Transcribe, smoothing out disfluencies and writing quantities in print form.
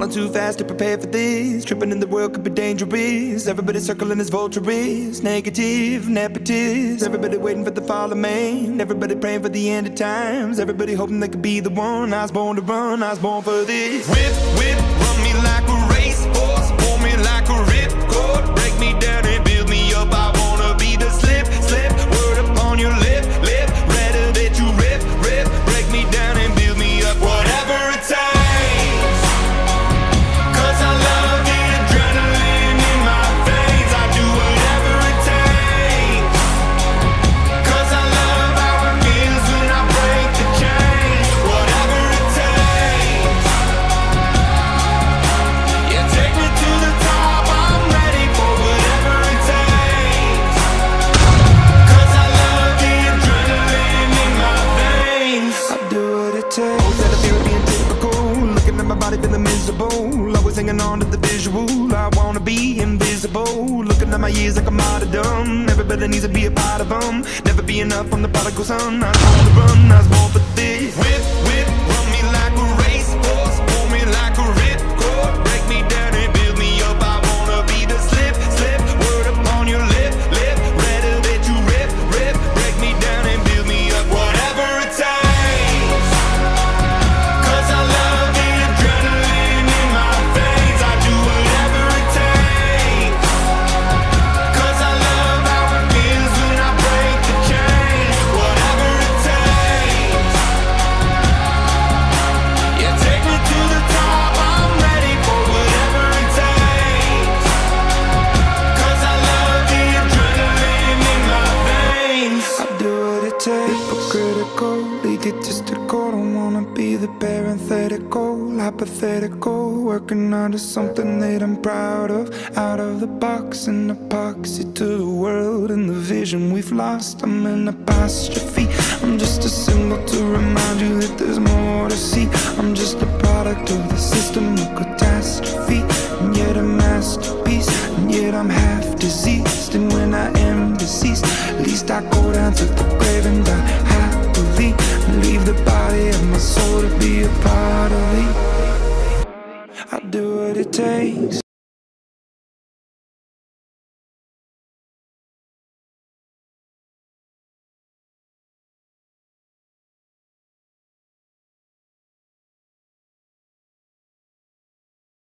Falling too fast to prepare for this. Tripping in the world could be dangerous. Everybody circling as vultures. Negative, nepotist. Everybody waiting for the fall of man. Everybody praying for the end of times. Everybody hoping they could be the one. I was born to run, I was born for this. Whip, whip, run me like a racehorse. Pull me like a ripcord. Break me down and build me up. I wanna be the slip, slip. Word upon your lip, lip. Rather that you rip, rip. Break me down and build me up. Whatever it takes. 'Cause I love the adrenaline in my veins. I do whatever it takes. 'Cause I love how it feels when I break the chains. Whatever it takes. Yeah, take me to the top. I'm ready for whatever it takes. 'Cause I love the adrenaline in my veins. I do what it takes. That I feel being typical. Looking at my body feeling miserable. Always hanging on to the visual. I wanna be invisible. Looking at my years like a martyrdom. Everybody needs to be a part of them. Never be enough from the prodigal son. I was born to run, I was born for this. Whip, whip, run me like a racehorse. Pull me like a ripcord. Break me down and build me up. I wanna be the slip, slip. Word upon your lip, lip. Rather that you rip, rip. Break me down and build me up. Whatever it takes. 'Cause I love the adrenaline in my veins. I do whatever it takes. 'Cause I love how it feels when I break the chains. Whatever it takes. Yeah, take me to the top. I'm ready for whatever it takes. 'Cause I love the adrenaline in my veins. I do what it takes. Hypocritical, egotistical. Don't wanna be the parenthetical, hypothetical. Working onto something that I'm proud of. Out of the box, an epoxy to the world and the vision we've lost. I'm an apostrophe. I'm just a symbol to remind you that there's more to see. I'm just a product of the system of catastrophe, and yet a masterpiece. And yet I'm half diseased, and when I am deceased, at least I go down to the grave and die happily, and leave the body of my soul to be a part of me. I do what it takes.